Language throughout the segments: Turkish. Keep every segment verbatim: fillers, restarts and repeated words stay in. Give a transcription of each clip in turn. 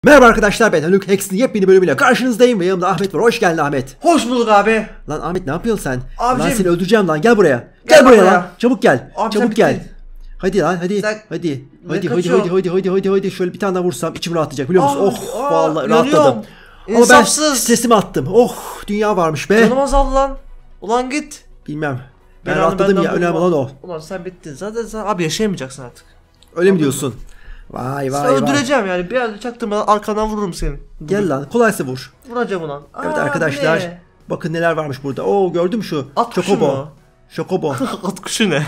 Merhaba arkadaşlar, ben Haluk. Hex'in yepyeni bölümüyle karşınızdayım ve yanımda Ahmet var. Hoş geldin Ahmet. Hoş bulduk abi. Lan Ahmet, ne yapıyorsun sen? Abicim. Lan seni öldüreceğim lan, gel buraya. Gel, Gel buraya buraya. lan. Çabuk gel. Abi Çabuk sen gel. bittin. Hadi lan, hadi. Sen- Hadi. Ne Hadi hadi kaçıyor? hadi hadi hadi hadi hadi şöyle bir tane daha vursam içim rahatlayacak, biliyor musun? Aa, oh aa, vallahi yanıyorum. rahatladım. Ama ben İnsafsız. stresimi attım. Oh, dünya varmış be. Canım azal lan. Ulan git. Bilmem. Ben Belanı rahatladım benden ya, önemli bulma. olan o. Ulan sen bittin. Zaten sen abi yaşayamayacaksın artık. Öyle mi diyorsun? Vay Sen vay vay. öldüreceğim yani. Bir yerde çaktırmadan arkandan vururum seni. Gel lan, kolaysa vur. Vuracağım ulan. Evet Aa, arkadaşlar. ne? Bakın neler varmış burada. Oo, gördün mü şu? At kuşu Chocobo. mu? Chocobo. At kuşu ne?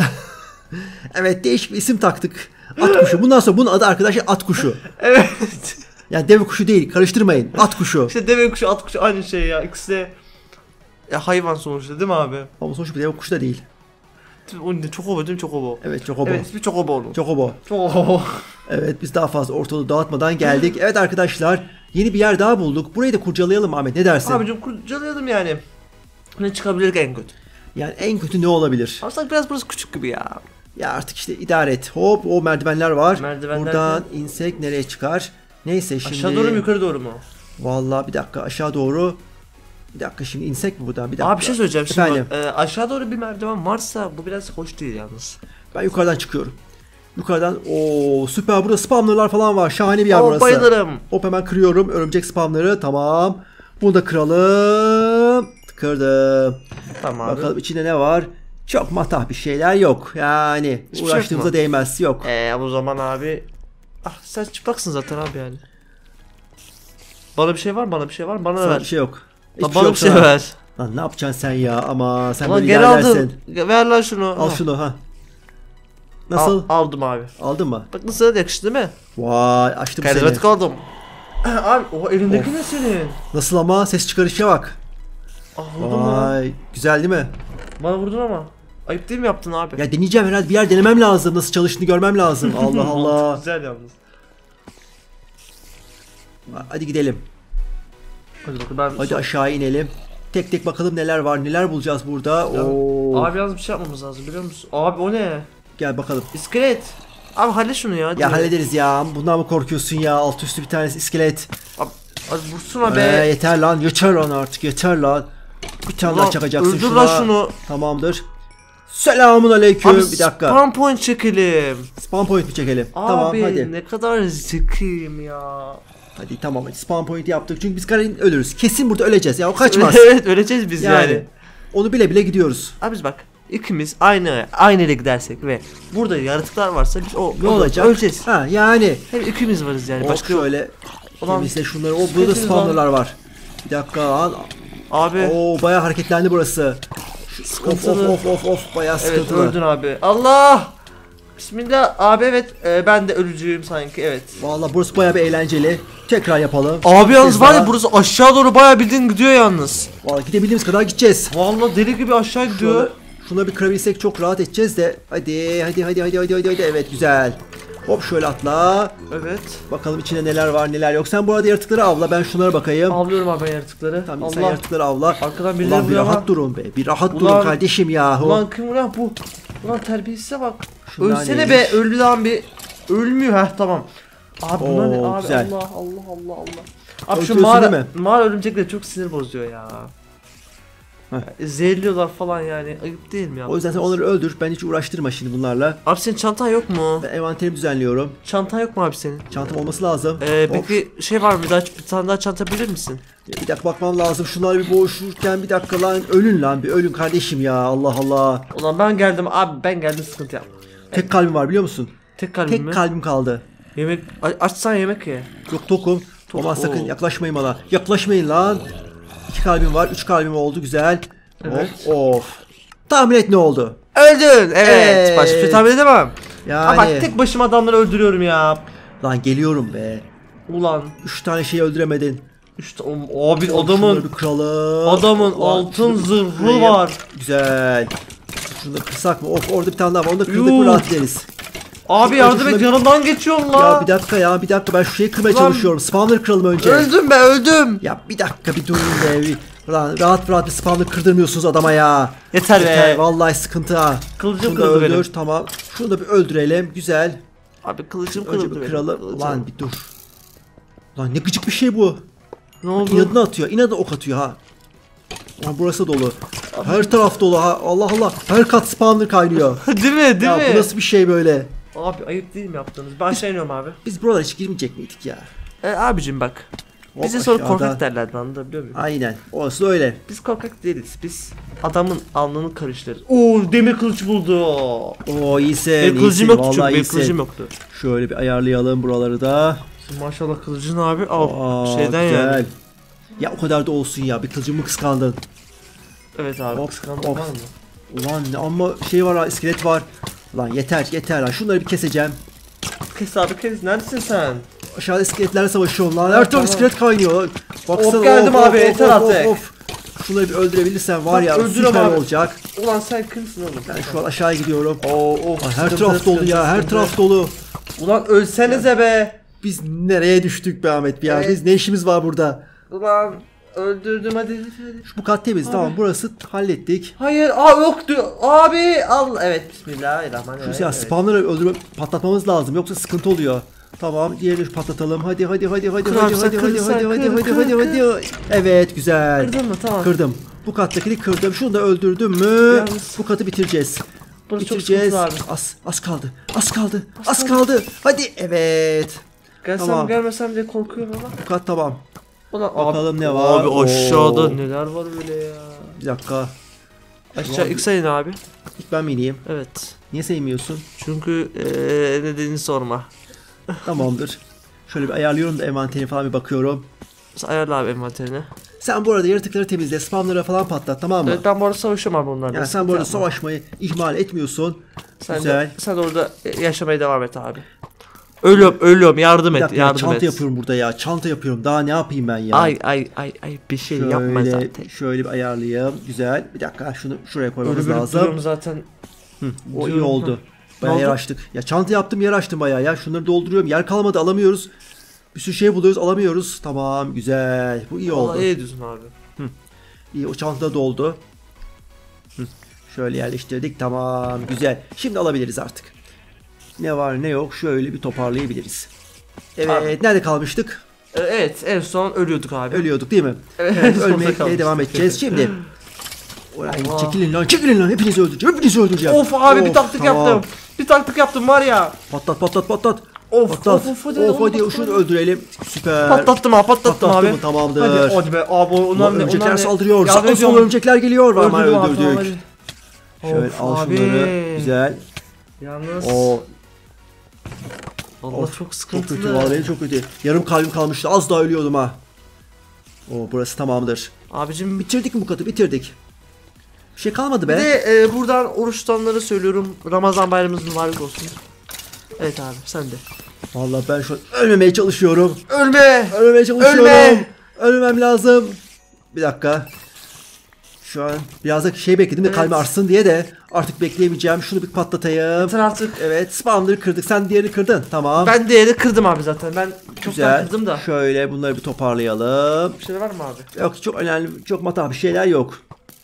Evet, değişik bir isim taktık. At kuşu. Bundan sonra bunun adı arkadaşlar at kuşu. Evet. Yani deve kuşu değil, karıştırmayın. At kuşu. İşte deve kuşu at kuşu aynı şey ya. İkisi de ya hayvan sonuçta değil mi abi? Ama sonuçta bir deve kuşu da değil. O ne? Çokobo değil mi Çokobo? Evet, Chocobo. Evet ismi Çokobo onun. Chocobo. Çokobo. Evet, biz daha fazla ortalığı dağıtmadan geldik. Evet arkadaşlar, yeni bir yer daha bulduk. Burayı da kurcalayalım Ahmet, ne dersin? Abicim kurcalayalım yani. Ne çıkabilir en kötü? Yani en kötü ne olabilir? Aslında biraz burası küçük gibi ya. Ya artık işte idare et. Hop, o merdivenler var. Merdivenler Buradan mi? insek nereye çıkar? Neyse şimdi. Aşağı doğru mu yukarı doğru mu? Vallahi bir dakika, aşağı doğru. Bir dakika, şimdi insek mi buradan? Bir dakika. Abi bir şey söyleyeceğim şimdi Efendim? bak, e, aşağı doğru bir merdiven varsa bu biraz hoş değil yalnız. Ben yukarıdan çıkıyorum. Yukarıdan o süper, burada spawnerlar falan var. Şahane bir yer Aa, burası. bayılırım. Hop, hemen kırıyorum örümcek spawner'ı. Tamam. Bunu da kıralım. Kırdım. Tamam abi. Bakalım içinde ne var? Çok matah bir şeyler yok. Yani Hiçbir şey uğraştığımıza yok mu? değmez. Yok. Eee o zaman abi. Ah sen çıplaksın zaten abi yani. Bana bir şey var bana bir şey var bana Sana ver. bir şey yok. Lan Hiçbir bana yok bir şey sana. ver. Lan ne yapacaksın sen ya? Ama sen Ulan böyle geri ilerlersin. aldım. Ver lan şunu. Al Ha. şunu ha. Nasıl? Al- aldım abi. Aldın mı? Bak nasıl yakıştı değil mi? Vay, açtım seni. Karizmatik oldum. Abi o elindeki ne senin? Nasıl ama, ses çıkarışa bak. Ah vurdun mu? Vay, güzel değil mi? Bana vurdun ama. Ayıp değil mi yaptın abi? Ya deneyeceğim herhalde, bir yer denemem lazım. Nasıl çalıştığını görmem lazım. Allah Allah. Güzel yalnız. Hadi gidelim. Hadi bakalım ben Hadi aşağı inelim. Tek tek bakalım neler var. Neler bulacağız burada. Ya, Oo. Abi yalnız bir şey yapmamız lazım biliyor musun? Abi o ne? Gel bakalım. İskelet. Abi hallet şunu ya. hadi. Ya hallederiz ya. Bundan mı korkuyorsun ya? Alt üstü bir tanesi iskelet. Abi, abi vursuna Ee, be. yeter lan. Yeter lan artık. Yeter lan. Bir tane daha Ulan, çakacaksın öldür şuna. lan şunu. Tamamdır. Selamun aleyküm. Abi Bir dakika. spam point çekelim. Spawn point mi çekelim? Abi Tamam hadi. ne kadar zekiyim ya. Hadi tamam, hadi spawn point yaptık. Çünkü biz Karin ölürüz. Kesin burada öleceğiz ya. O kaçmaz. Evet öleceğiz biz yani. yani. Onu bile bile gidiyoruz. Abi biz bak ikimiz aynı aynı yere gidersek ve burada yaratıklar varsa biz o Ne o- olacak? öleceğiz. Ha yani. Hep ikimiz varız yani. Hop Başka yok. şöyle. Ulan, Temizle şunları. O burada da sesiniz spawnerlar var. Bir dakika lan. Abi Oo, bayağı hareketlendi burası. Of sıkıntılı. of of of of, bayağı Evet sıkıntılı. öldün abi. Allah! Bismillah abi evet e, ben de ölücüyüm sanki evet. Vallahi burası bayağı bir eğlenceli. Tekrar yapalım. Abi yalnız Kez var daha. ya burası aşağı doğru bayağı bildiğin gidiyor yalnız. Vallahi gidebildiğimiz kadar gideceğiz. Vallahi deli gibi aşağı gidiyor. Şuna, şuna bir kırabilsek çok rahat edeceğiz de. Hadi hadi hadi hadi hadi hadi, hadi. Evet, güzel. Hop şöyle atla. Evet. Bakalım içinde neler var neler yok. Sen burada yaratıkları avla, ben şunlara bakayım. Avlıyorum abi ben yaratıkları. Tamam, sen Allah. yaratıkları avla. Arkadan birileri Ulan bir vuruyor rahat ama. durun be. Bir rahat Ulan- durun kardeşim yahu. Ulan kim ulan bu? Ulan terbiyesize bak. Şunlar Ölsene neymiş? be öldü lan bir. Ölmüyor heh tamam. Abi bunlar ne Oo, abi güzel. Allah Allah Allah Allah. Abi şu Öldürüyorsun mağara, değil mi? mağara örümcekleri çok sinir bozuyor ya. Heh. Ya, Zehirliyorlar falan yani ayıp değil mi ya? O yüzden sen onları öldür. Ben hiç uğraştırma şimdi bunlarla. Abi senin çantan yok mu? Ben envanterimi düzenliyorum. Çantan yok mu abi senin? Çantam olması lazım. Ee, Hop. peki şey var mı? Bir, daha, bir tane daha çanta bilir misin? Bir dakika bakmam lazım. Şunlar bir boğuşurken bir dakika lan. Ölün lan, bir ölün kardeşim ya. Allah Allah. Ulan ben geldim abi ben geldim sıkıntı yapma. Tek kalbim var biliyor musun? Tek kalbim Tek mi? kalbim kaldı. Yemek a- açsan yemek ye. Yok, tokum. Tok- Aman sakın Oo. yaklaşmayın bana. Yaklaşmayın lan. İki kalbim var. Üç kalbim oldu. Güzel. Evet. Of of. Tahmin et ne oldu? Öldün evet. Evet. Başka bir şey tahmin edemem. Yani. Ama bak tek başıma adamları öldürüyorum ya. Lan geliyorum be. Ulan. Üç tane şeyi öldüremedin. İşte o- abi Şunları adamın bir kıralım. adamın Ulan altın şunu bir zırhı kırayım. var. Güzel. Şunu da kırsak mı? Of, orada bir tane daha var. Onu da kırdık Yuh. mı rahat ederiz. Abi yardım şuna et bir- yanından geçiyorum Ya lan. bir dakika ya bir dakika, ben şu şeyi kırmaya Ulan- çalışıyorum. Spawner kıralım önce. Öldüm be öldüm. Ya bir dakika bir durun be. Bir- Ulan rahat rahat bir spawner kırdırmıyorsunuz adama ya. Yeter be. Vallahi sıkıntı ha. Kılıcım Şunu da kırıldı öldür, benim. tamam. Şunu da bir öldürelim. Güzel. Abi kılıcım Önce kırıldı bir benim. kıralım. Kılıcım. Ulan bir dur. Lan ne gıcık bir şey bu. Ne oldu? İnadına atıyor. İnadına ok atıyor ha. Ama burası dolu. Her taraf dolu ha. Allah Allah. Her kat spawner kaynıyor. Değil mi? Değil Ya mi? bu nasıl bir şey böyle? Abi ayıp değil mi yaptığınız? Ben aşağı iniyorum abi. Biz buralara hiç girmeyecek miydik ya? E abicim bak. Bize Hop, sonra aşağıda. korkak derlerdi, anlatabiliyor muyum? Aynen. Orası öyle. Biz korkak değiliz. Biz adamın alnını karıştırırız. Oo, demir kılıç buldu. Oo iyisin. Benim iyisin. kılıcım yoktu çünkü Vallahi benim iyisin. kılıcım yoktu. Şöyle bir ayarlayalım buraları da. Maşallah kılıcın abi al. Aa, Şeyden güzel. yani. Ya o kadar da olsun ya. Bir kılıcımı kıskandın. Evet abi. Hop, Kıskandım hop. var mı? Ulan ne ama şey var ha, iskelet var. Lan yeter yeter lan. Şunları bir keseceğim. Kes abi kes. Neredesin sen? Aşağıda iskeletlerle savaşıyorum lan. Her Evet, taraf tamam. iskelet kaynıyor. Baksana. Hop, geldim abi, yeter artık. Şunları bir öldürebilirsen var ya Bak, öldürüyorum süper abi. olacak. Ulan sen kimsin oğlum? Ben şu an aşağıya gidiyorum. Oo, oh, Her sıkıntı, taraf dolu ya. sıkıntı, Her sıkıntı. taraf dolu. Ulan ölsenize be. Biz nereye düştük be Ahmet ya? Evet. Biz ne işimiz var burada? Ulan öldürdüm hadi. hadi. Bu kat temiz. Abi. Tamam burası hallettik. Hayır, aa yoktu. Abi al. Evet, bismillahirrahmanirrahim. Şu ya evet. spawnları öldürme patlatmamız lazım yoksa sıkıntı oluyor. Tamam, diğerini patlatalım. Hadi hadi hadi hadi Kır hadi abi, sen hadi kır, hadi sen hadi kır, hadi hadi kır, hadi kır. hadi. Evet, güzel. Kırdın mı? Tamam. Kırdım. Bu kattakini kırdım. Şunu da öldürdüm mü? Yalnız- Bu katı bitireceğiz. Burası çok Bitireceğiz. sıkıntılı abi. Az az kaldı. Az kaldı. Az Az kaldı. kaldı. Hadi. Evet. Gelsem Tamam. gelmesem diye korkuyorum ama. Bu kat tamam. Ulan Bakalım abi, ne var? Abi aşağıda Oo. neler var böyle ya. Bir dakika. Aşağı ilk sayın abi. İlk ben mi ineyim? Evet. Niye sevmiyorsun? Çünkü eee nedenini sorma. Tamamdır. Şöyle bir ayarlıyorum da envanterine falan bir bakıyorum. Sen ayarla abi envanterini. Sen bu arada yaratıkları temizle, spamları falan patlat, tamam mı? Evet, ben bu arada savaşıyorum abi onlarla. Yani sen bu arada Sıkıntı yapma. savaşmayı ihmal etmiyorsun. Sen Güzel. De, sen de orada yaşamaya devam et abi. Ölüyorum ölüyorum, yardım Bir et dakika ya, yardım çanta et. yapıyorum burada ya. Çanta yapıyorum. Daha ne yapayım ben ya? Ay ay ay ay bir şey yapma Şöyle, zaten. şöyle bir ayarlayayım. Güzel. Bir dakika şunu şuraya koymamız Ölü lazım. duruyorum zaten. Hı, o iyi Diyorum, oldu. hı. Bayağı Ne yer oldu? açtık. Ya çanta yaptım, yer açtım bayağı ya. Şunları dolduruyorum. Yer kalmadı, alamıyoruz. Bir sürü şey buluyoruz, alamıyoruz. Tamam, güzel. Bu iyi oldu. Vallahi iyi ediyorsun abi. İyi, o çanta doldu. Hı, şöyle yerleştirdik. Tamam, güzel. Şimdi alabiliriz artık. Ne var ne yok şöyle bir toparlayabiliriz. Evet, Abi. nerede kalmıştık? Ee, Evet, en son ölüyorduk abi. Ölüyorduk değil mi? Evet, Evet, sonunda ölmeye kalmıştık. devam edeceğiz. Şimdi Ulan Allah. çekilin lan, çekilin lan. Hepinizi öldüreceğim, hepinizi öldüreceğim. Of abi bir taktik tamam. yaptım. Bir taktik yaptım var ya. Patlat, patlat, patlat. Of Patlat. of of hadi, Of, hadi patlat. şunu öldürelim. Süper. Patlattım ha patlattım Patlattı abi. mı? Tamamdır. Hadi, hadi be abi onlar Ulan ne? örümcekler onlar ne? saldırıyor. Yardım Sağ sol ediyorum. örümcekler geliyor. Var ama Öldürdüm abi, tamam, öldürdük. hadi. Şöyle Of al abi. şunları. Güzel. Yalnız O Allah Of, çok çok sıkıntılı. kötü vallahi, çok kötü. Yarım kalbim kalmıştı. Az daha ölüyordum ha. O burası tamamdır. Abicim bir Bitirdik mi bu katı? Bitirdik. Bir şey kalmadı Bir be. de e, buradan oruç tutanlara söylüyorum. Ramazan bayramımız mübarek olsun. Evet abi sen de. Vallahi ben şu an ölmemeye çalışıyorum. Ölme! Ölmemeye çalışıyorum. Ölme! Ölmemem lazım. Bir dakika. Şu an biraz da şey bekledim de Evet. kalbim artsın diye de artık bekleyemeyeceğim. Şunu bir patlatayım. Sen artık. Evet, spamları kırdık. Sen diğerini kırdın. Tamam. Ben değeri kırdım abi zaten. Ben çoktan Güzel. kırdım da. Şöyle bunları bir toparlayalım. Bir şey var mı abi? Yok, çok önemli, çok matah bir şeyler yok.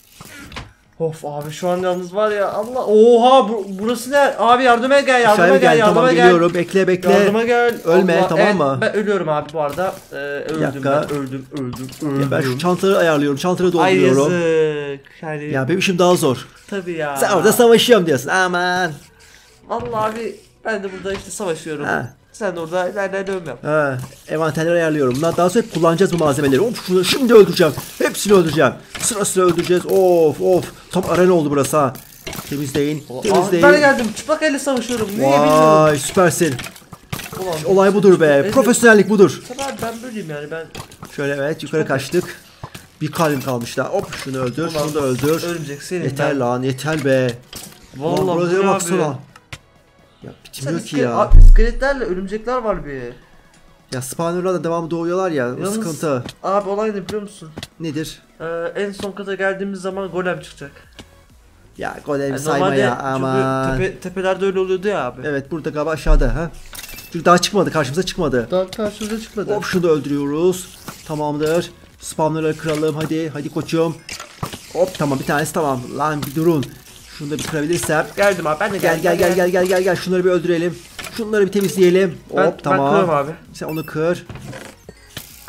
Of abi şu an yalnız var ya Allah. Oha bu, burası ne? Abi yardıma gel yardıma Aşağıya gel gel. yardıma Tamam, gel. geliyorum. Bekle, bekle. Yardıma gel. Ölme, Allah, tamam evet, mı? Ben ölüyorum abi bu arada. Ee, öldüm dakika. ben. Öldüm öldüm öldüm. Ya ben şu çantaları ayarlıyorum. Çantaları Ay dolduruyorum. yazık. Yani, Ya benim işim daha zor. tabii ya. Sen orada savaşıyorum diyorsun. Aman. Vallahi abi ben de burada işte savaşıyorum. Ha. Sen de orada ileride yap. Ha, envanterleri ayarlıyorum. Bundan daha sonra hep kullanacağız bu malzemeleri. Of, şunu şimdi öldüreceğim. Hepsini öldüreceğim. Sıra sıra öldüreceğiz. Of of. Tam arena oldu burası ha. Temizleyin. Temizleyin. Ben geldim çıplak elle savaşıyorum. Niye bilmiyorum. Vay, süpersin. Ulan, Olay budur be. Elle- Profesyonellik budur. Tabii abi ben böyleyim yani ben. Şöyle evet, yukarı kaçtık. Bir kalbim kalmış daha. Hop, şunu öldür. Ulan, Şunu da öldür. Örümcek senin Yeter ben. lan, yeter be. Vallahi Ulan buraya bu ne baksana. abi? Ya Sen bitmiyor ki iskelet- ya. abi, iskeletlerle örümcekler var bir. Ya spawnerlar da devamlı doğuyorlar ya. O Yalnız- sıkıntı. Abi olay ne biliyor musun? Nedir? Ee, en son kata geldiğimiz zaman golem çıkacak. Ya golem Yani sayma normalde ya, aman. çünkü tepe, tepelerde öyle oluyordu ya abi. Evet, burada galiba aşağıda ha. Çünkü daha çıkmadı, karşımıza çıkmadı. Daha karşımıza çıkmadı. Hop, şunu da öldürüyoruz. Tamamdır. Spamları kıralım hadi. Hadi koçum. Hop, tamam, bir tanesi tamam. Lan bir durun. Şunu da bir kırabilirsem. Geldim abi ben de Gel geldim. gel gel gel gel gel gel. Şunları bir öldürelim. Şunları bir temizleyelim. Ben, Hop, ben tamam. kırıyorum abi. Sen onu kır.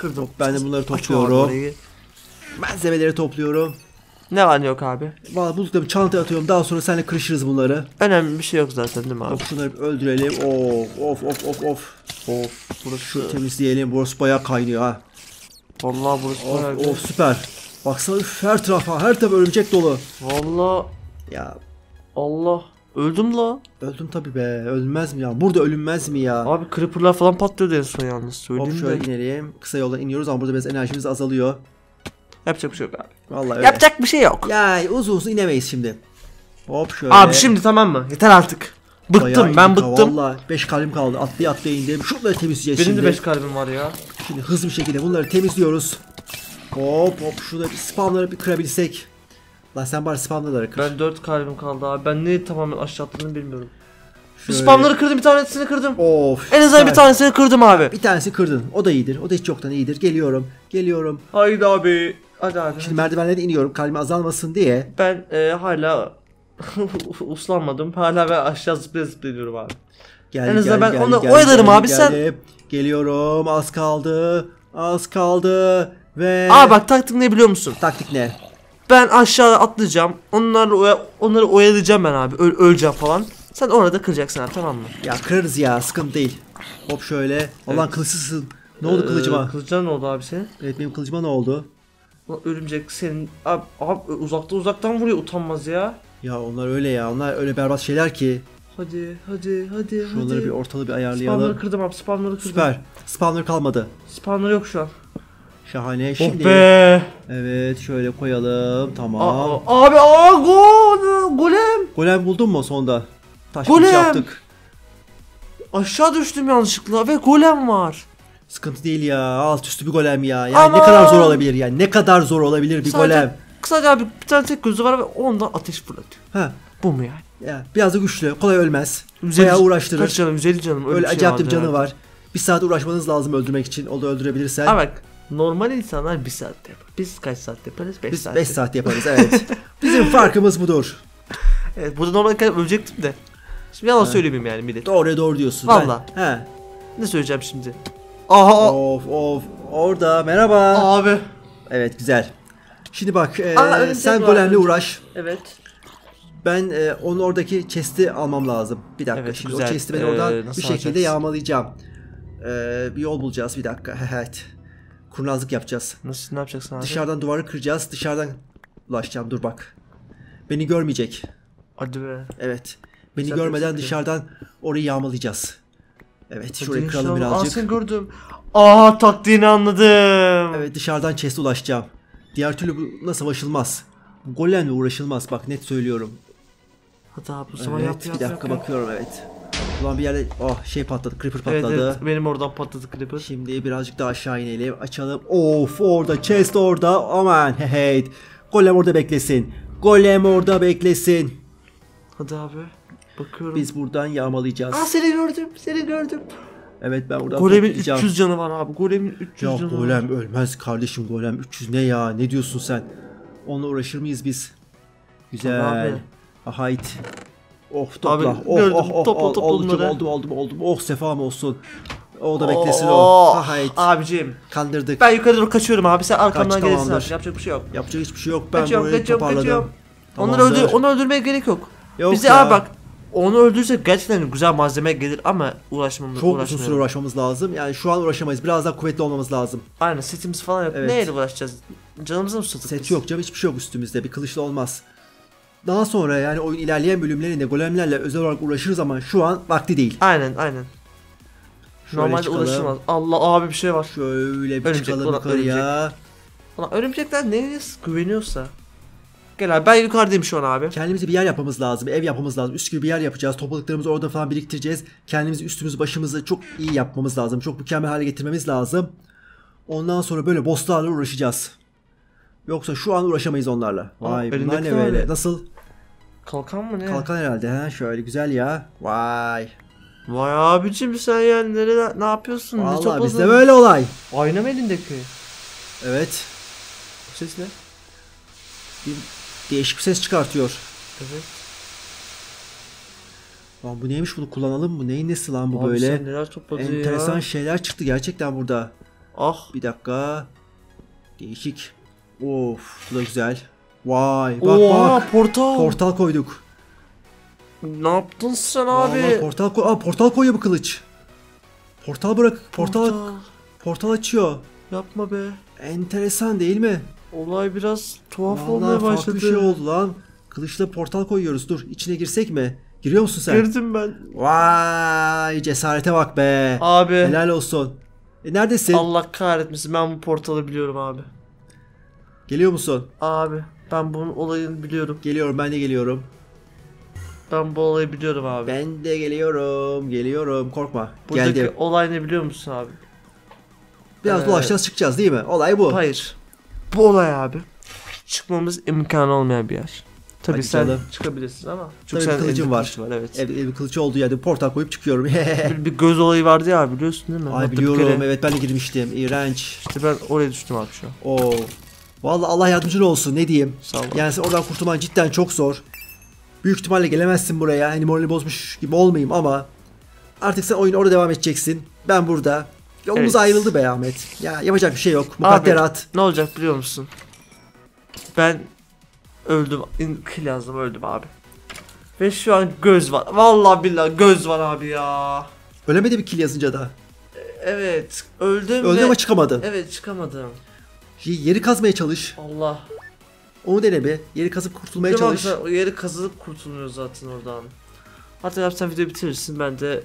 Kırdım. Ben de bunları Açma abi topluyorum. orayı. Malzemeleri topluyorum. Ne var ne yok abi? Vallahi bulduklarımı çantaya atıyorum. Daha sonra seninle kırışırız bunları. Önemli bir şey yok zaten değil mi abi? Hop şunları bir öldürelim. Of of of of of. Of burası. Şu temizleyelim. Burası bayağı kaynıyor ha. Vallahi burası bayağı Of güzel. of süper. Baksana üf, her tarafa her taraf örümcek dolu. Vallahi Ya Allah. Öldüm la. öldüm tabii be. Ölünmez mi ya? Burada ölünmez mi ya? Abi creeper'lar falan patlıyordu en son yalnız. Hop Söyleyeyim şöyle de. inelim. Kısa yoldan iniyoruz ama burada biraz enerjimiz azalıyor. Yapacak bir şey yok abi. Vallahi öyle. Yapacak bir şey yok. Ya uzun uzun inemeyiz şimdi. Hop şöyle. Abi şimdi tamam mı? Yeter artık. Bayağı Bıktım ben indik ha, bıktım. Vallahi beş kalbim kaldı. Atlaya atlaya indim. Şunları temizleyeceğiz Benim şimdi. de beş kalbim var ya. Şimdi hızlı bir şekilde bunları temizliyoruz. Hop hop şurada bir spamları bir kırabilsek. Lan sen bari spamları kır. Ben dört kalbim kaldı abi. Ben ne tamamen aşağı attığını bilmiyorum. Bir Şöyle- spamları kırdım, bir tanesini kırdım. Of. En azından bir süper. tanesini kırdım abi. Bir tanesi kırdın. O da iyidir. O da hiç yoktan iyidir. Geliyorum. Geliyorum. Haydi abi. Hadi abi. Şimdi merdivenlerden iniyorum. Kalbim azalmasın diye. Ben e, hala uslanmadım. Hala ben aşağı zıplaya zıplıyorum abi. Gel, En azından gel, ben gel, onu gel, oyalarım gel, abi, sen- geldim. Geliyorum. Az kaldı. Az kaldı. Ve... Aa bak taktik ne biliyor musun? Taktik ne? Ben aşağı atlayacağım. Onlarla oya, onları oyalayacağım ben abi. Öl, öleceğim falan. Sen orada kıracaksın abi, tamam mı? Ya kırarız ya. Sıkıntı değil. Hop şöyle. Allah'ın Evet. kılıçsızsın. Ne oldu Ee, kılıcıma? Kılıcına ne oldu abi senin? Evet benim kılıcıma ne oldu? Ulan örümcek senin abi, abi uzaktan uzaktan vuruyor, utanmaz ya. Ya onlar öyle ya. Onlar öyle berbat şeyler ki. Hadi hadi hadi Şunları hadi. bir ortalığı bir Spamları ayarlayalım. kırdım abi, spamları kırdım. Süper. Spawner kalmadı. Spamlar yok şu an. Şahane. Şimdi Oh be. evet şöyle koyalım. Tamam. Aa, abi aa gol golem. Golem buldun mu sonda? Taş Golem! kılıç yaptık. Aşağı düştüm yanlışlıkla ve golem var. Sıkıntı değil ya. Alt üstü bir golem ya. Yani Aman! ne kadar zor olabilir yani. Ne kadar zor olabilir bir Sadece- golem. Kısaca abi bir tane tek gözü var ve ondan ateş fırlatıyor. Ha. Bu mu yani? Ya biraz da güçlü. Kolay ölmez. yüz Bayağı elli uğraştırır. Kaç canım? yüz elli canım. Öyle bir şey acayip bir vardı canı herhalde. var. Bir saat uğraşmanız lazım öldürmek için. O da öldürebilirsen. Ha bak, normal insanlar bir saatte yapar. Biz kaç saatte yaparız? beş Biz saatte. beş saat yaparız evet. Bizim farkımız budur. Evet, burada normal kadar ölecektim de. Şimdi yalan söylemeyeyim yani millet. Doğruya doğru diyorsun. Vallahi. Ben- He. Ne söyleyeceğim şimdi? Aha. Of of. Orada merhaba. Abi. Evet güzel. Şimdi bak e, Aa, örümcek sen var, golemle örümcek. uğraş. Evet. Ben e, onun oradaki chest'i almam lazım. Bir dakika Evet, şimdi güzel. o chest'i ben Ee, oradan nasıl bir şekilde alacaksın? yağmalayacağım. Ee, bir yol bulacağız bir dakika. Evet. Kurnazlık yapacağız. Nasıl, ne yapacaksın abi? Dışarıdan duvarı kıracağız. Dışarıdan ulaşacağım. Dur bak. Beni görmeyecek. Hadi be. Evet. Beni Sen görmeden nasıl dışarıdan orayı yağmalayacağız. Evet şurayı Hadi kıralım inşallah. Aa, birazcık. seni gördüm. Aa, taktiğini anladım. Evet dışarıdan chest'e ulaşacağım. Diğer türlü bu savaşılmaz. Bu golemle uğraşılmaz bak net söylüyorum. Hadi abi o zaman Evet yap yap bir dakika yap, yap. bakıyorum evet. Ulan bir yerde oh şey patladı, creeper Evet, patladı. evet, benim oradan patladı creeper. Şimdi birazcık daha aşağı inelim. Açalım. Of orada chest orada. Aman hey hey. Golem orada beklesin. Golem orada beklesin. Hadi abi. Bakıyorum. Biz buradan yağmalayacağız. Aa, seni gördüm. Seni gördüm. Evet ben buradan Golemin toplayacağım. üç yüz canı var abi. Golemin üç yüz Ya canı var. golem ölmez kardeşim golem. üç yüz ne ya? Ne diyorsun sen? Onunla uğraşır mıyız biz? Güzel. Tabii abi. Ahayt. Oh topla. Abi, oh, gördüm. oh, oh, Topla, oh, topla oldum, bunları. oldum, oldum, oldum. Oh sefam olsun. O da beklesin o. Oo, Ahayt. Abicim. Kandırdık. Ben yukarı doğru kaçıyorum abi. Sen arkamdan Kaç, gelirsin tamamdır. abi. Yapacak bir şey yok. Yapacak hiçbir şey yok. Ben Kaçıyorum, burayı kaçıyorum, toparladım. kaçıyorum. Onları, Tamamdır. öldür onu öldürmeye gerek yok. Yok Bize ya. abi bak. Onu öldürsek gerçekten güzel malzeme gelir ama uğraşmamız Çok uzun süre uğraşmayalım. uğraşmamız lazım. Yani şu an uğraşamayız. Biraz daha kuvvetli olmamız lazım. Aynen, setimiz falan yok. Evet. Neyle uğraşacağız? Canımızı mı tuttuk Set biz? yok canım hiçbir şey yok üstümüzde. Bir kılıçla olmaz. Daha sonra yani oyun ilerleyen bölümlerinde golemlerle özel olarak uğraşırız ama şu an vakti değil. Aynen aynen. Şöyle Normalde çıkalım. uğraşılmaz. Allah abi bir şey var. Şöyle bir Örümcek, çıkalım ulan yukarıya. Ulan örümcekler neye güveniyorsa. Gel abi, ben yukarıdayım şu an abi. Kendimize bir yer yapmamız lazım. Ev yapmamız lazım. Üst gibi bir yer yapacağız. Topladıklarımızı orada falan biriktireceğiz. Kendimizi üstümüzü başımızı çok iyi yapmamız lazım. Çok mükemmel hale getirmemiz lazım. Ondan sonra böyle bosslarla uğraşacağız. Yoksa şu an uğraşamayız onlarla. Vay bunlar elindeki ne ne böyle? öyle? Nasıl? Kalkan mı ne? Kalkan herhalde ha şöyle güzel ya. Vay. Vay abicim sen yani nerede ne yapıyorsun? Ne Vallahi topladın? bizde böyle olay. Ayna mı elindeki? Evet. Bu ses ne? Bir değişik bir ses çıkartıyor. Evet. Lan bu neymiş bunu kullanalım mı? Neyin nesi lan bu Abi böyle? sen neler topladın Enteresan ya? şeyler çıktı gerçekten burada. Ah. Bir dakika. Değişik. Of, bu da güzel. Vay, bak Oha, bak. portal. Portal koyduk. Ne yaptın sen Vallahi abi? portal koy. Aa, portal koyuyor bu kılıç. Portal bırak. Portal portal, Portal. açıyor. Yapma be. Enteresan değil mi? Olay biraz tuhaf Vallahi olmaya farklı başladı. bir şey oldu lan. Kılıçla portal koyuyoruz. Dur, içine girsek mi? Giriyor musun sen? Girdim ben. Vay, cesarete bak be. Abi. Helal olsun. E, neredesin? Allah kahretmesin, ben bu portalı biliyorum abi. Geliyor musun? Abi ben bunun olayını biliyorum. Geliyorum, ben de geliyorum. Ben bu olayı biliyorum abi. Ben de geliyorum. Geliyorum. Korkma. Buradaki Geldim. olay ne biliyor musun abi? Biraz Ee, dolaşacağız, çıkacağız değil mi? Olay bu. Hayır. Bu olay abi. Çıkmamız imkanı olmayan bir yer. Tabii Hadi sen canım. çıkabilirsin ama. Tabii sen kılıcım elinde var. kılıç Evet. Evet, bir kılıç olduğu yerde portal koyup çıkıyorum. bir, bir göz olayı vardı ya abi, biliyorsun değil mi? Ay Hatta bir biliyorum. kere- Evet, ben de girmiştim. İğrenç. İşte ben oraya düştüm abi şu an. Oo. Vallahi Allah yardımcın olsun, ne diyeyim. Sağ ol. Yani sen oradan kurtulman cidden çok zor. Büyük ihtimalle gelemezsin buraya. Hani morali bozmuş gibi olmayayım ama artık sen oyun orada devam edeceksin. Ben burada. Yolumuz Evet. ayrıldı be Ahmet. Ya yapacak bir şey yok. Mukadderat. Ne olacak biliyor musun? Ben öldüm. Kill yazdım, öldüm abi. Ve şu an göz var. Vallahi billahi göz var abi ya. Ölemedi bir kill yazınca da. Evet, öldüm Öldü ve... ama çıkamadın. Evet, çıkamadım. Y- Yeri kazmaya çalış. Allah. Onu dene bir. Yeri kazıp kurtulmaya Değil mi abi, çalış. sen o yeri kazılıp kurtuluyor zaten oradan. Hatta abi sen videoyu bitirirsin, ben de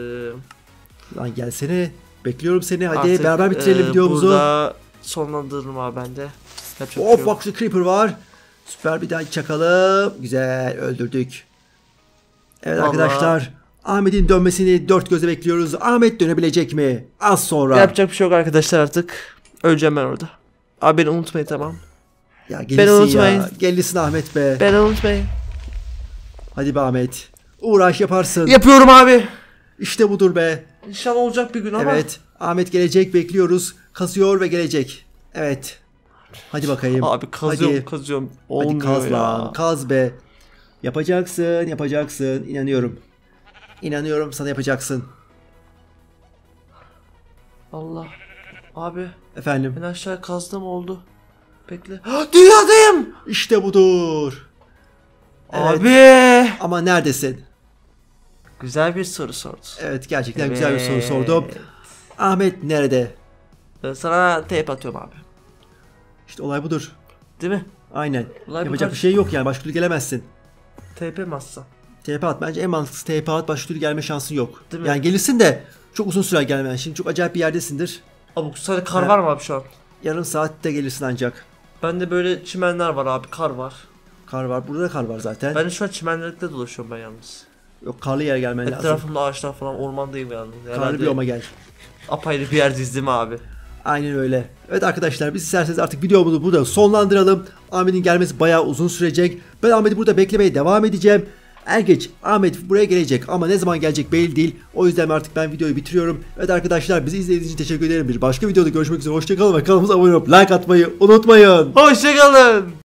eee Lan gelsene. Bekliyorum seni. Hadi artık, beraber bitirelim eee, videomuzu. Burada sonlandırırım abi ben de. Yapacak bir şey Of yok. bak, şu creeper var. Süper, bir daha çakalım. Güzel, öldürdük. Evet Vallahi- arkadaşlar. Ahmet'in dönmesini dört gözle bekliyoruz. Ahmet dönebilecek mi? Az sonra. Yapacak bir şey yok arkadaşlar artık. Öleceğim ben orada. Abi beni unutmayın, tamam. Ya Beni gelirsin unutmayın. ya. Gelirsin Ahmet be. Beni unutmayın. Hadi be Ahmet. Uğraş yaparsın. Yapıyorum abi. İşte budur be. İnşallah olacak bir gün ama. Evet. Ahmet gelecek, bekliyoruz. Kazıyor ve gelecek. Evet. Hadi bakayım. Abi kazıyorum Hadi. kazıyorum. Hadi Olmuyor kaz ya. lan. Kaz be. Yapacaksın, yapacaksın. İnanıyorum. İnanıyorum, sana yapacaksın. Allah. Abi Efendim. ben aşağı kazdım, oldu. Bekle. Dünyadayım. İşte budur. Evet. Abi. Ama neredesin? Güzel bir soru sordu. Evet, gerçekten güzel bir soru sordum. Evet. Ahmet nerede? Ben sana tape atıyorum abi. İşte olay budur. Değil mi? Aynen. Olay bu Yapacak kadar. bir şey yok yani. Başka türlü gelemezsin. Tape mi atsam? T P at. Bence en mantıklısı T P at. Başka türlü gelme şansın yok. Değil mi? Yani gelirsin de çok uzun süre gelmeyen. Şimdi çok acayip bir yerdesindir. Abi bu sadece kar Ha. var mı abi şu an? Yarım saatte gelirsin ancak. Bende böyle çimenler var abi, kar var. Kar var. Burada da kar var zaten. Ben de şu an çimenlikte dolaşıyorum ben yalnız. Yok, karlı yer gelmen lazım. Etrafımda ağaçlar falan, ormandayım yalnız. Karlı Herhalde bir yoma gel. apayrı bir yerdeyiz değil mi abi? Aynen öyle. Evet arkadaşlar, biz isterseniz artık videomuzu burada sonlandıralım. Ahmet'in gelmesi bayağı uzun sürecek. Ben Ahmet'i burada beklemeye devam edeceğim. Er geç Ahmet buraya gelecek ama ne zaman gelecek belli değil. O yüzden artık ben videoyu bitiriyorum. Evet arkadaşlar, bizi izlediğiniz için teşekkür ederim. Bir başka videoda görüşmek üzere. Hoşçakalın ve kanalımıza abone olup like atmayı unutmayın. Hoşçakalın.